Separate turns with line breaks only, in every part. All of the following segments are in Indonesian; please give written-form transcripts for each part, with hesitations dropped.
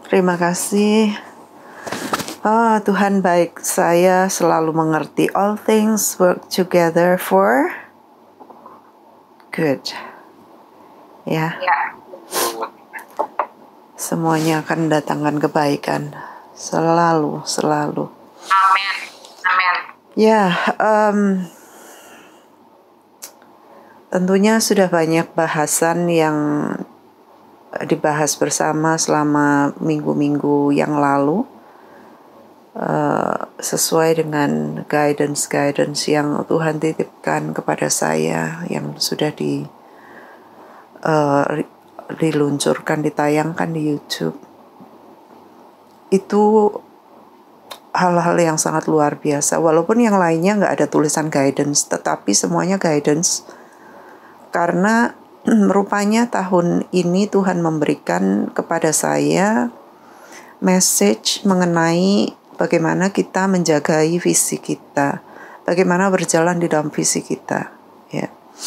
Terima kasih. Tuhan baik, saya selalu mengerti. All things work together for good. Ya, semuanya akan mendatangkan kebaikan. Selalu.
Amin.
Ya, tentunya sudah banyak bahasan yang dibahas bersama selama minggu-minggu yang lalu, sesuai dengan guidance yang Tuhan titipkan kepada saya, yang sudah diluncurkan, ditayangkan di YouTube. Itu hal-hal yang sangat luar biasa. Walaupun yang lainnya nggak ada tulisan guidance, tetapi semuanya guidance. Karena rupanya tahun ini Tuhan memberikan kepada saya message mengenai bagaimana kita menjagai visi kita, bagaimana berjalan di dalam visi kita. Ya.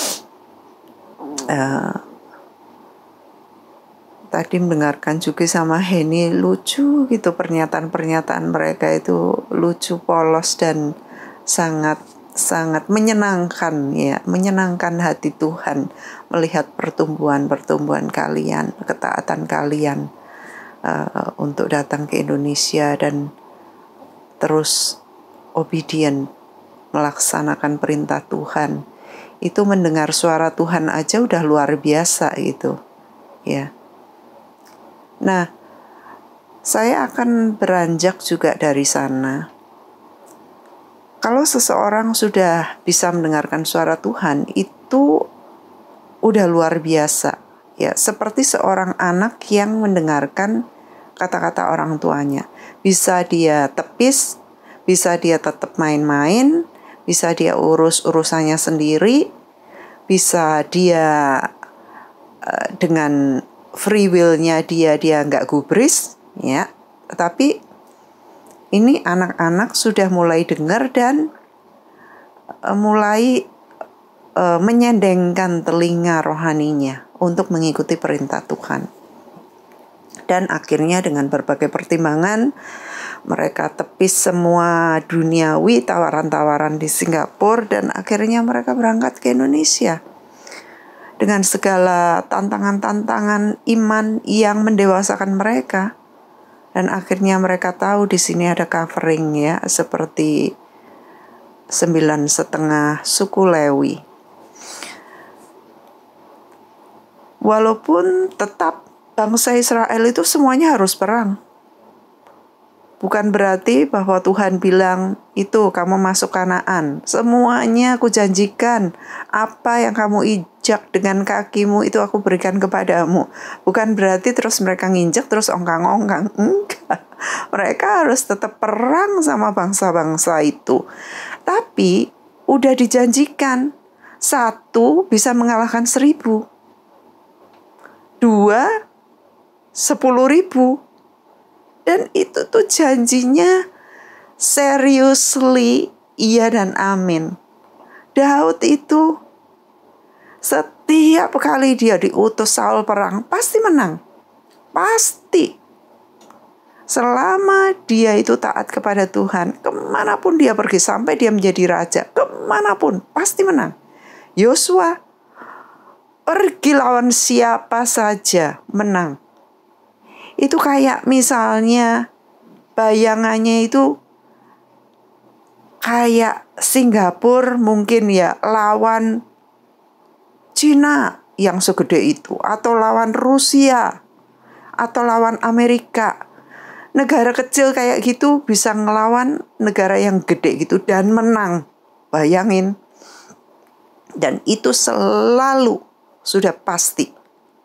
Tadi mendengarkan juga sama Henny, lucu gitu pernyataan-pernyataan mereka itu, lucu, polos, dan sangat menyenangkan, ya, menyenangkan hati Tuhan melihat pertumbuhan kalian, ketaatan kalian untuk datang ke Indonesia dan terus obedient melaksanakan perintah Tuhan. Itu mendengar suara Tuhan aja udah luar biasa gitu, ya. Nah, saya akan beranjak juga dari sana. Kalau seseorang sudah bisa mendengarkan suara Tuhan, itu udah luar biasa. Ya, seperti seorang anak yang mendengarkan kata-kata orang tuanya. Bisa dia tepis, bisa dia tetap main-main, bisa dia urus urusannya sendiri, bisa dia dengan free will-nya dia nggak gubris, ya. Tetapi ini anak-anak sudah mulai dengar dan mulai menyendengkan telinga rohaninya untuk mengikuti perintah Tuhan. Dan akhirnya dengan berbagai pertimbangan, mereka tepis semua duniawi, tawaran-tawaran di Singapura, dan akhirnya mereka berangkat ke Indonesia. Dengan segala tantangan-tantangan iman yang mendewasakan mereka. Dan akhirnya mereka tahu di sini ada covering, ya, seperti 9,5 suku Lewi. Walaupun tetap bangsa Israel itu semuanya harus perang. Bukan berarti bahwa Tuhan bilang, itu kamu masuk Kanaan, semuanya aku janjikan, apa yang kamu injak dengan kakimu itu aku berikan kepadamu. Bukan berarti terus mereka nginjak terus ongkang-ongkang, enggak. Mereka harus tetap perang sama bangsa-bangsa itu. Tapi udah dijanjikan, 1 bisa mengalahkan 1.000, 2 10.000. Dan itu tuh janjinya seriously, iya dan amin. Daud itu setiap kali dia diutus Saul perang, pasti menang. Pasti. Selama dia itu taat kepada Tuhan, kemanapun dia pergi, sampai dia menjadi raja, kemanapun, pasti menang. Yosua, pergi lawan siapa saja, menang. Itu kayak misalnya bayangannya itu kayak Singapura mungkin ya lawan Cina yang segede itu, atau lawan Rusia, atau lawan Amerika. Negara kecil kayak gitu bisa ngelawan negara yang gede gitu dan menang. Bayangin. Dan itu selalu sudah pasti.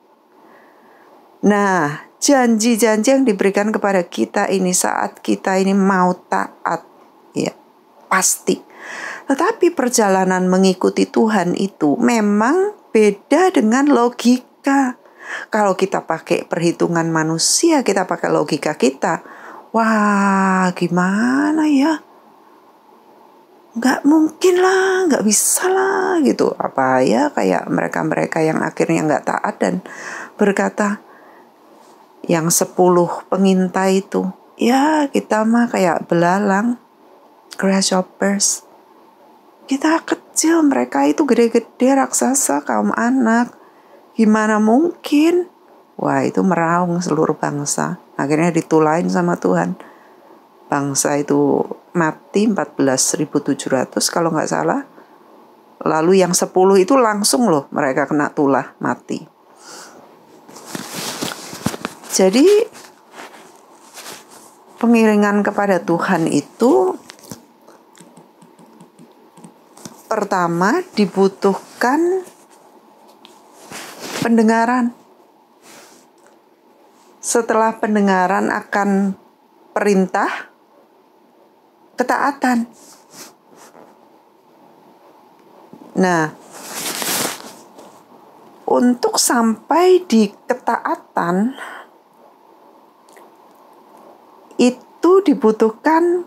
Nah, janji-janji yang diberikan kepada kita ini saat kita ini mau taat, ya, pasti. Tetapi perjalanan mengikuti Tuhan itu memang beda dengan logika. Kalau kita pakai perhitungan manusia, kita pakai logika kita, wah gimana ya? Nggak mungkin lah, nggak bisa lah gitu. Apa ya, kayak mereka-mereka yang akhirnya nggak taat dan berkata, Yang 10 pengintai itu, ya kita mah kayak belalang, grasshoppers. Kita kecil, mereka itu gede-gede, raksasa, kaum anak. Gimana mungkin? Wah, itu meraung seluruh bangsa. Akhirnya ditulain sama Tuhan. Bangsa itu mati 14.700 kalau nggak salah. Lalu yang 10 itu langsung loh mereka kena tulah, mati. Jadi pengiringan kepada Tuhan itu pertama dibutuhkan pendengaran. Setelah pendengaran akan perintah, ketaatan. Nah, untuk sampai di ketaatan itu dibutuhkan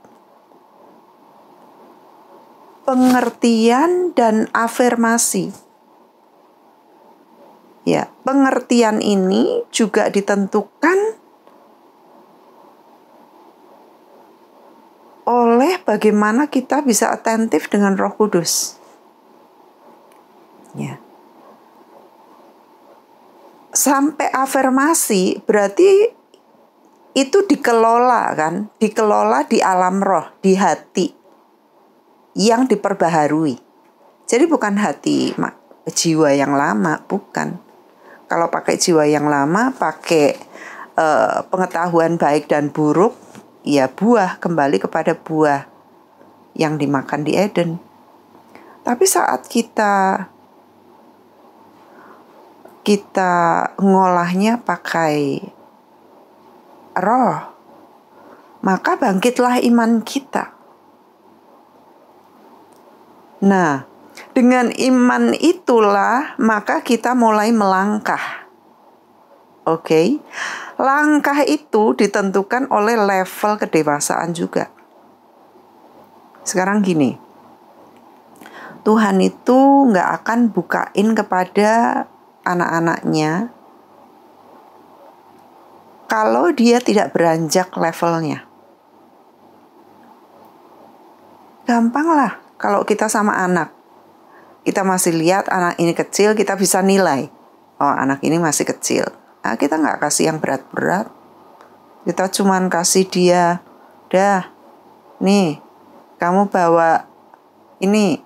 pengertian dan afirmasi. Ya, pengertian ini juga ditentukan oleh bagaimana kita bisa atentif dengan Roh Kudus. Ya. Sampai afirmasi berarti itu dikelola kan, dikelola di alam roh, di hati yang diperbaharui. Jadi bukan hati jiwa yang lama, bukan. Kalau pakai jiwa yang lama, pakai pengetahuan baik dan buruk, ya buah, kembali kepada buah yang dimakan di Eden. Tapi saat kita ngolahnya pakai roh, maka bangkitlah iman kita. Nah, dengan iman itulah maka kita mulai melangkah. Oke. Langkah itu ditentukan oleh level kedewasaan juga. Sekarang gini. Tuhan itu nggak akan bukain kepada anak-anaknya kalau dia tidak beranjak levelnya. Gampang lah kalau kita sama anak. Kita masih lihat anak ini kecil, kita bisa nilai. Oh, anak ini masih kecil. Nah, kita nggak kasih yang berat-berat. Kita cuman kasih dia, dah, nih, kamu bawa ini.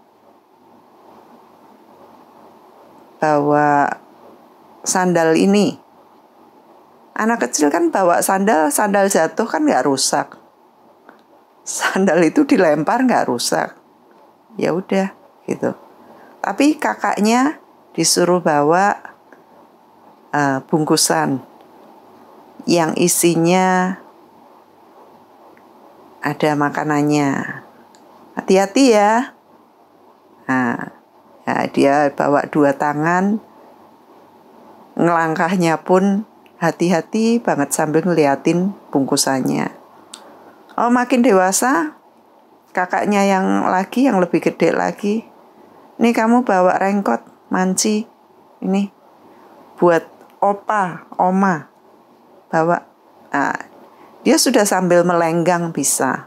Bawa sandal ini. Anak kecil kan bawa sandal jatuh kan nggak rusak. Sandal itu dilempar nggak rusak. Ya udah, gitu. Tapi kakaknya disuruh bawa bungkusan yang isinya ada makanannya. Hati-hati ya. Nah, dia bawa 2 tangan, ngelangkahnya pun hati-hati banget sambil ngeliatin bungkusannya. Oh, makin dewasa, kakaknya yang lebih gede lagi, nih kamu bawa rengkot, manci, ini buat opa, oma, bawa. Nah, dia sudah sambil melenggang bisa.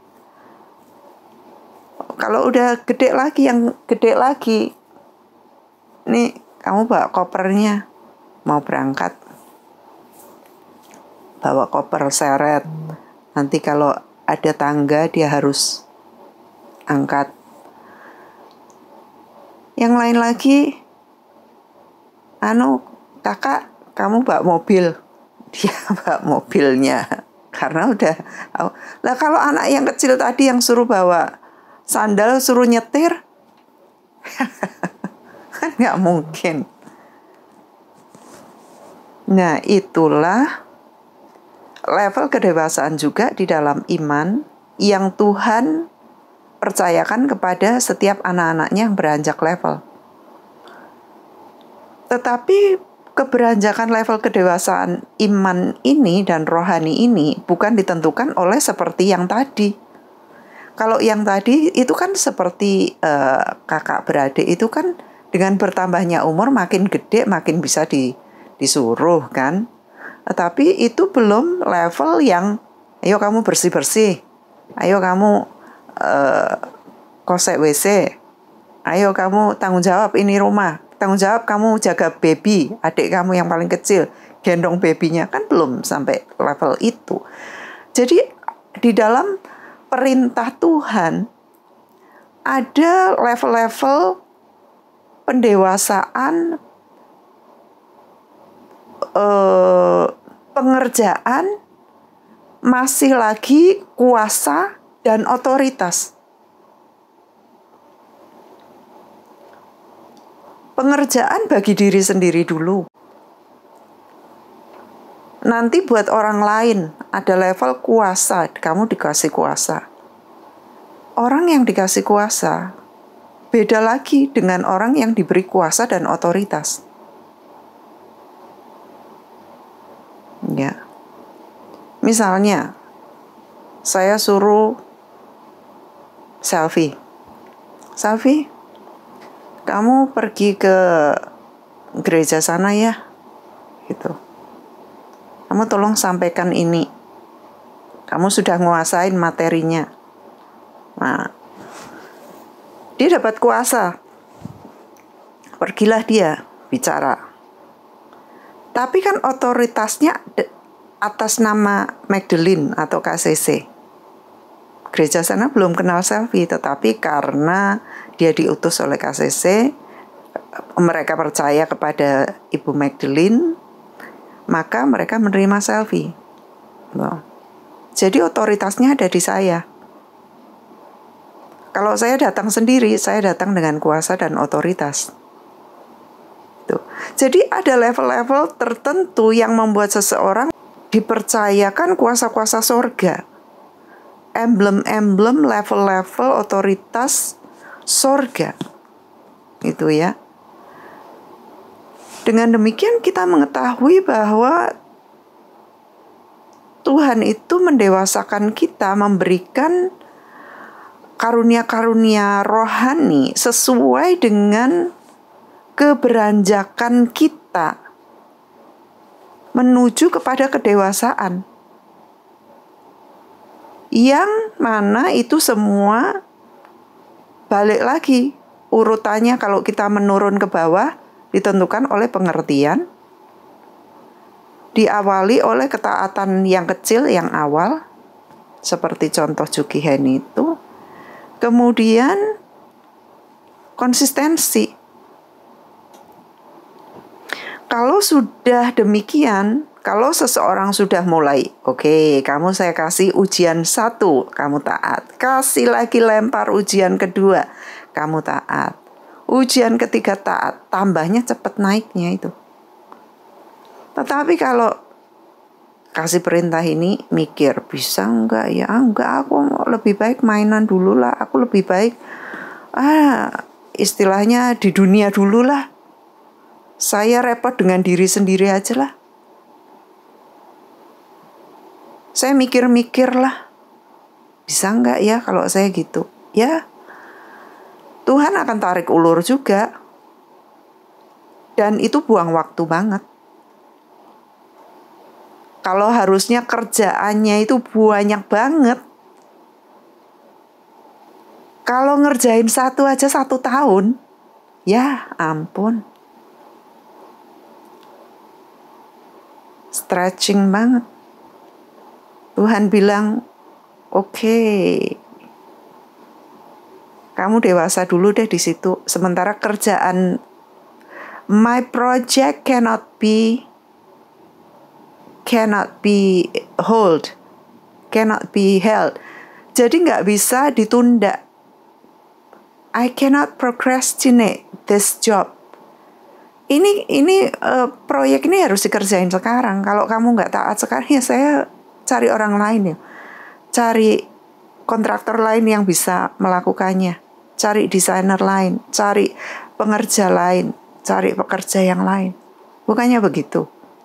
Kalau udah gede lagi, nih kamu bawa kopernya, mau berangkat, bawa koper seret. Nanti kalau ada tangga dia harus angkat. Yang lain lagi, kakak, kamu bawa mobil. Dia bawa mobilnya. Karena udah, lah kalau anak yang kecil tadi yang suruh bawa sandal, suruh nyetir, kan nggak mungkin. Nah, itulah level kedewasaan juga di dalam iman yang Tuhan percayakan kepada setiap anak-anaknya yang beranjak level. Tetapi keberanjakan level kedewasaan iman ini dan rohani ini bukan ditentukan oleh seperti yang tadi. Kalau yang tadi itu kan seperti kakak beradik itu kan dengan bertambahnya umur makin gede makin bisa disuruh kan. Tetapi itu belum level yang, ayo kamu bersih-bersih, ayo kamu kosek WC, ayo kamu tanggung jawab ini rumah, tanggung jawab kamu jaga baby, adik kamu yang paling kecil, gendong babynya. Kan belum sampai level itu. Jadi di dalam perintah Tuhan ada level-level pendewasaan, pengerjaan, masih lagi kuasa dan otoritas. Pengerjaan bagi diri sendiri dulu. Nanti buat orang lain ada level kuasa, kamu dikasih kuasa. Orang yang dikasih kuasa beda lagi dengan orang yang diberi kuasa dan otoritas. Ya. Misalnya, saya suruh Selfie, kamu pergi ke gereja sana ya, gitu. Kamu tolong sampaikan ini. Kamu sudah nguasain materinya. Nah, dia dapat kuasa. Pergilah dia bicara. Tapi kan otoritasnya atas nama Magdalene atau KCC. Gereja sana belum kenal Selfie, tetapi karena dia diutus oleh KCC, mereka percaya kepada Ibu Magdalene, maka mereka menerima Selfie. Jadi otoritasnya ada di saya. Kalau saya datang sendiri, saya datang dengan kuasa dan otoritas. Jadi ada level-level tertentu yang membuat seseorang dipercayakan kuasa-kuasa sorga. Emblem-emblem level-level otoritas sorga. Itu ya. Dengan demikian kita mengetahui bahwa Tuhan itu mendewasakan kita, memberikan karunia-karunia rohani sesuai dengan keberanjakan kita menuju kepada kedewasaan. Yang mana itu semua balik lagi urutannya kalau kita menurun ke bawah ditentukan oleh pengertian, diawali oleh ketaatan yang kecil yang awal, seperti contoh Jukihen itu, kemudian konsistensi. Kalau sudah demikian, kalau seseorang sudah mulai, oke, kamu saya kasih ujian 1, kamu taat. Kasih lagi lempar ujian kedua, kamu taat. Ujian ketiga taat, tambahnya cepat naiknya itu. Tetapi kalau kasih perintah ini, mikir, bisa enggak ya? Enggak, aku lebih baik mainan dulu lah. Aku lebih baik, istilahnya di dunia dulu lah. Saya repot dengan diri sendiri aja lah. Saya mikir-mikir lah. Bisa enggak ya kalau saya gitu? Ya, Tuhan akan tarik ulur juga. Dan itu buang waktu banget. Kalau harusnya kerjaannya itu banyak banget. Kalau ngerjain satu aja 1 tahun, ya ampun. Stretching banget. Tuhan bilang, oke, kamu dewasa dulu deh di situ. Sementara kerjaan, my project cannot be held. Jadi nggak bisa ditunda. I cannot procrastinate this job. Ini proyek ini harus dikerjain sekarang. Kalau kamu nggak taat sekarang, ya saya cari orang lain ya. Cari kontraktor lain yang bisa melakukannya. Cari desainer lain, cari pengerja lain, cari pekerja yang lain. Bukannya begitu.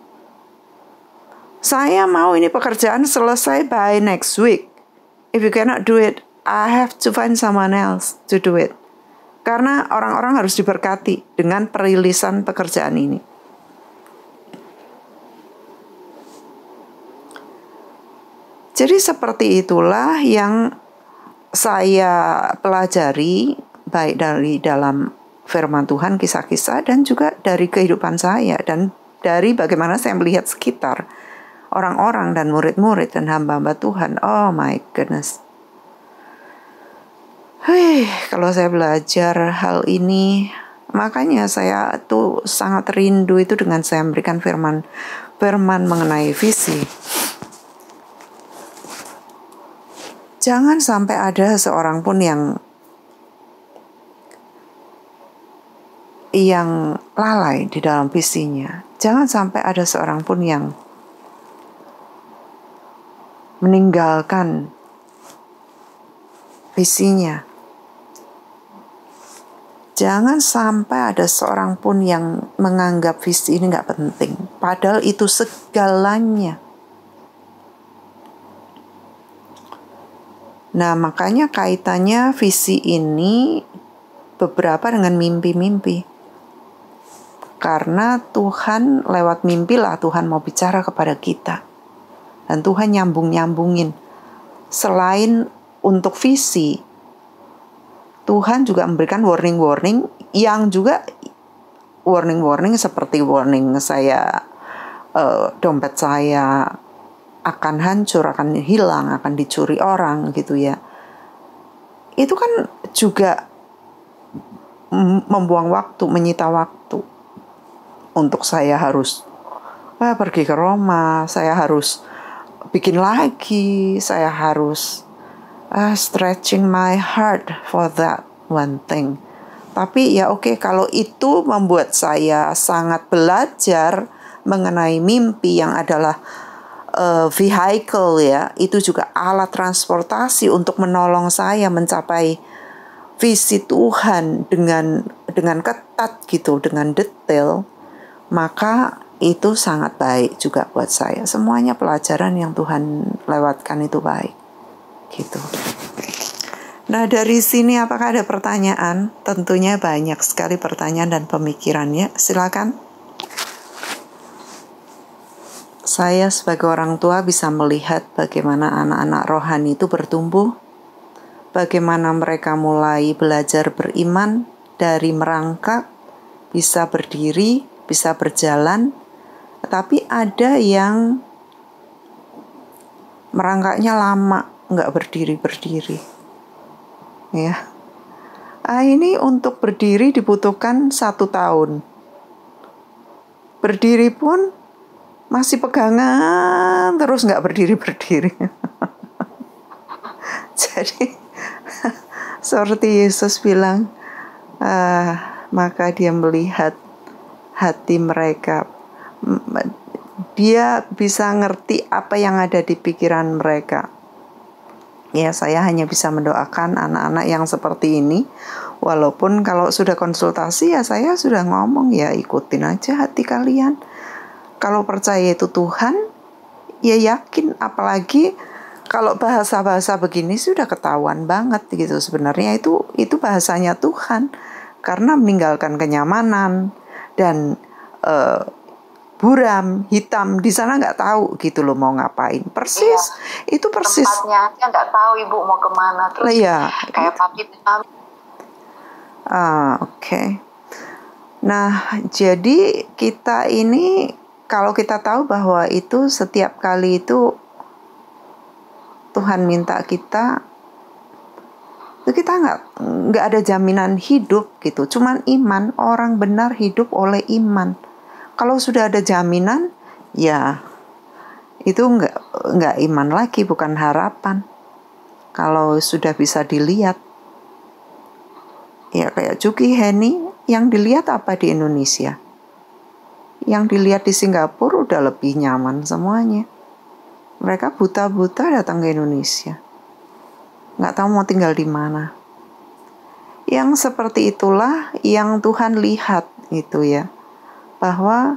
Saya mau ini pekerjaan selesai by next week. If you cannot do it, I have to find someone else to do it. Karena orang-orang harus diberkati dengan perilisan pekerjaan ini. Jadi seperti itulah yang saya pelajari, baik dari dalam firman Tuhan, kisah-kisah, dan juga dari kehidupan saya, dan dari bagaimana saya melihat sekitar orang-orang dan murid-murid dan hamba-hamba Tuhan. Oh my goodness. Kalau saya belajar hal ini, makanya saya tuh sangat rindu itu dengan saya memberikan firman mengenai visi. Jangan sampai ada seorang pun yang lalai di dalam visinya. Jangan sampai ada seorang pun yang meninggalkan visinya. Jangan sampai ada seorang pun yang menganggap visi ini gak penting. Padahal itu segalanya. Nah, makanya kaitannya visi ini beberapa dengan mimpi-mimpi. Karena Tuhan lewat mimpi lah Tuhan mau bicara kepada kita. Dan Tuhan nyambung-nyambungin. Selain untuk visi, Tuhan juga memberikan warning-warning yang juga warning-warning seperti warning saya, dompet saya akan hancur, akan hilang, akan dicuri orang gitu ya. Itu kan juga membuang waktu, menyita waktu. Untuk saya harus pergi ke Roma, saya harus bikin lagi, saya harus stretching my heart for that one thing. Tapi ya oke, kalau itu membuat saya sangat belajar mengenai mimpi yang adalah vehicle ya, itu juga alat transportasi untuk menolong saya mencapai visi Tuhan dengan ketat gitu, dengan detail, maka itu sangat baik juga buat saya. Semuanya pelajaran yang Tuhan lewatkan itu baik gitu. Nah, dari sini apakah ada pertanyaan? Tentunya banyak sekali pertanyaan dan pemikirannya. Silakan. Saya sebagai orang tua bisa melihat bagaimana anak-anak rohani itu bertumbuh, bagaimana mereka mulai belajar beriman dari merangkak, bisa berdiri, bisa berjalan, tetapi ada yang merangkaknya lama, nggak berdiri-berdiri. Ya. Ini untuk berdiri dibutuhkan 1 tahun. Berdiri pun masih pegangan terus, nggak berdiri-berdiri. Jadi seperti Yesus bilang, maka dia melihat hati mereka. Dia bisa ngerti apa yang ada di pikiran mereka. Ya, saya hanya bisa mendoakan anak-anak yang seperti ini. Walaupun kalau sudah konsultasi ya saya sudah ngomong, ya ikutin aja hati kalian. Kalau percaya itu Tuhan, ya yakin. Apalagi kalau bahasa-bahasa begini sudah ketahuan banget gitu. Sebenarnya itu bahasanya Tuhan. Karena meninggalkan kenyamanan dan buram, hitam, di sana nggak tahu gitu loh mau ngapain. Persis, iya, itu persis.
Tempatnya aja nggak tahu ibu mau kemana. Terus
ya,
kayak papi.
Oke. Nah, jadi kita ini kalau kita tahu bahwa itu setiap kali itu Tuhan minta kita, itu kita nggak ada jaminan hidup gitu. Cuman iman, orang benar hidup oleh iman. Kalau sudah ada jaminan, ya itu nggak iman lagi, bukan harapan. Kalau sudah bisa dilihat, ya kayak Juki Heni, yang dilihat apa di Indonesia? Yang dilihat di Singapura udah lebih nyaman semuanya. Mereka buta-buta datang ke Indonesia. Nggak tahu mau tinggal di mana. Yang seperti itulah yang Tuhan lihat itu ya. Bahwa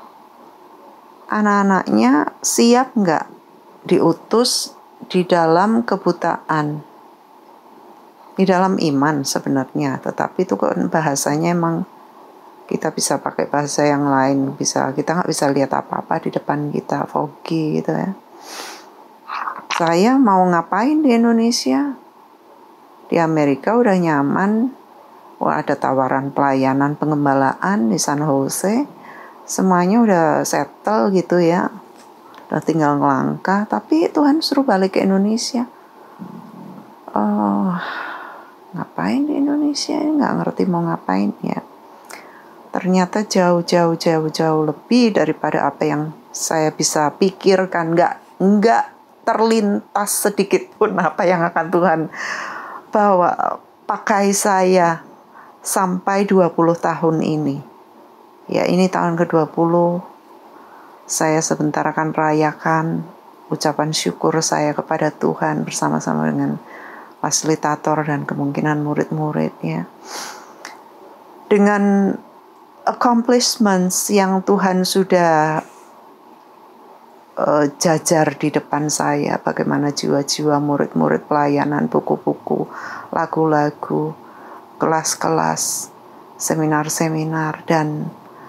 anak-anaknya siap nggak diutus di dalam kebutaan. Di dalam iman sebenarnya. Tetapi itu kan bahasanya emang kita bisa pakai bahasa yang lain, kita nggak bisa lihat apa-apa di depan kita, foggy gitu ya. Saya mau ngapain di Indonesia? Di Amerika udah nyaman. Wah, ada tawaran pelayanan pengembalaan di San Jose. Semuanya udah settle gitu ya. Udah tinggal ngelangkah. Tapi Tuhan suruh balik ke Indonesia. Ngapain di Indonesia? Nggak ngerti mau ngapain ya. Ternyata jauh lebih daripada apa yang saya bisa pikirkan. Nggak terlintas sedikit pun apa yang akan Tuhan bawa pakai saya sampai 20 tahun ini. Ya, ini tahun ke-20. Saya sebentar akan rayakan ucapan syukur saya kepada Tuhan bersama-sama dengan fasilitator dan kemungkinan murid-murid ya. Dengan accomplishments yang Tuhan sudah jajar di depan saya, bagaimana jiwa-jiwa murid-murid pelayanan, buku-buku, lagu-lagu, kelas-kelas, seminar-seminar, dan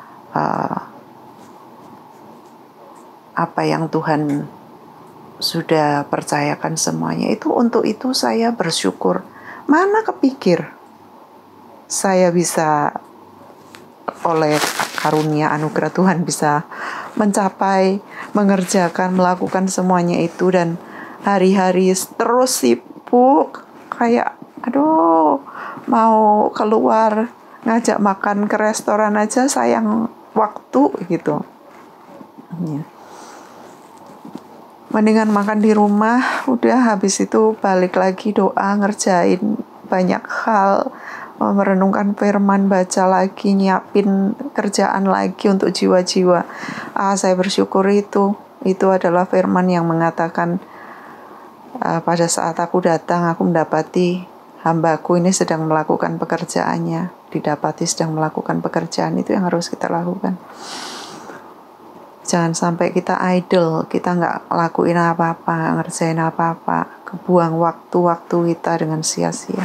apa yang Tuhan sudah percayakan semuanya itu. Untuk itu saya bersyukur. Mana kepikir saya bisa oleh karunia anugerah Tuhan bisa mencapai, mengerjakan, melakukan semuanya itu, dan hari-hari terus sibuk kayak aduh mau keluar ngajak makan ke restoran aja sayang waktu gitu ya. Mendingan makan di rumah, udah habis itu balik lagi doa, ngerjain banyak hal, merenungkan firman, baca lagi, nyiapin kerjaan lagi untuk jiwa-jiwa. Saya bersyukur itu adalah firman yang mengatakan pada saat aku datang, aku mendapati hambaku ini sedang melakukan pekerjaannya, didapati sedang melakukan pekerjaan. Itu yang harus kita lakukan. Jangan sampai kita idle, kita nggak lakuin apa-apa, nggak ngerjain apa-apa, kebuang waktu-waktu kita dengan sia-sia.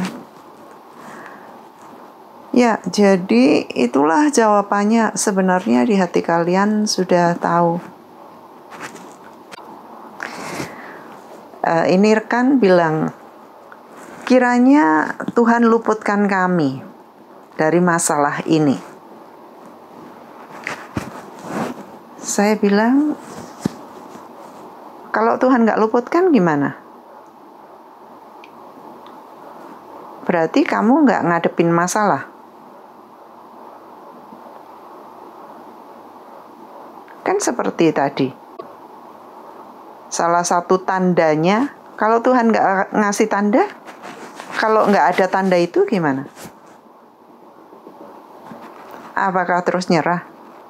Ya, jadi itulah jawabannya. Sebenarnya di hati kalian sudah tahu. Ini rekan bilang, kiranya Tuhan luputkan kami dari masalah ini. Saya bilang, kalau Tuhan nggak luputkan gimana? Berarti kamu nggak ngadepin masalah. Kan seperti tadi. Salah satu tandanya, kalau Tuhan nggak ngasih tanda, kalau nggak ada tanda itu gimana? Apakah terus nyerah?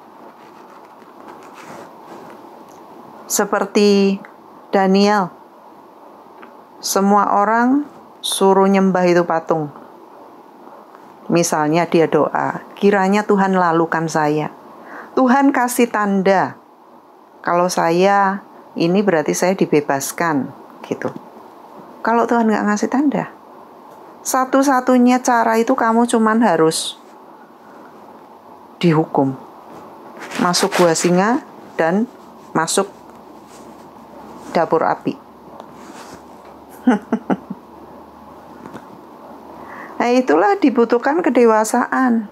Seperti Daniel, semua orang suruh nyembah itu patung. Misalnya dia doa, kiranya Tuhan lalukan saya. Tuhan kasih tanda, kalau saya ini berarti saya dibebaskan, gitu. Kalau Tuhan nggak ngasih tanda, satu-satunya cara itu kamu cuman harus dihukum, masuk gua singa dan masuk dapur api. Nah, itulah dibutuhkan kedewasaan.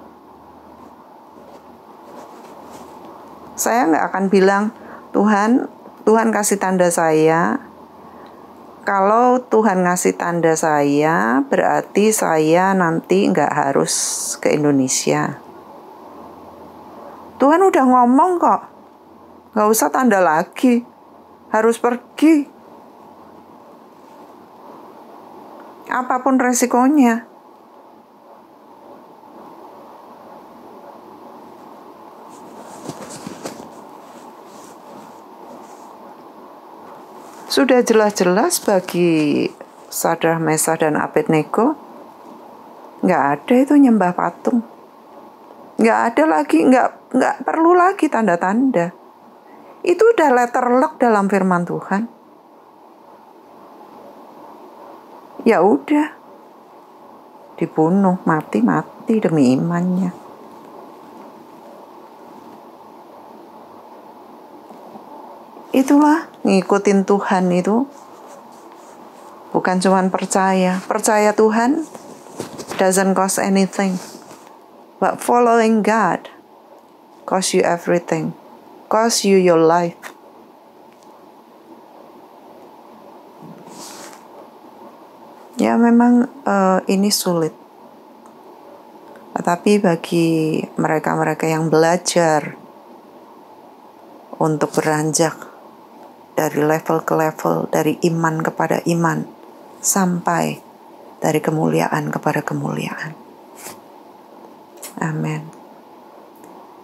Saya nggak akan bilang, Tuhan kasih tanda saya. Kalau Tuhan ngasih tanda saya, berarti saya nanti nggak harus ke Indonesia. Tuhan udah ngomong kok, nggak usah tanda lagi. Harus pergi. Apapun resikonya. Sudah jelas-jelas bagi Sadrah, Mesah, dan Abednego, nggak ada itu nyembah patung. Nggak ada lagi, nggak perlu lagi tanda-tanda. Itu udah letterlock dalam firman Tuhan. Ya udah, dibunuh, mati demi imannya. Itulah ngikutin Tuhan itu Bukan cuma percaya. Percaya Tuhan doesn't cost anything. But following God cost you everything. Cost you your life. Ya memang ini sulit. Tetapi bagi mereka-mereka yang belajar untuk beranjak dari level ke level, dari iman kepada iman, sampai dari kemuliaan kepada kemuliaan. Amin.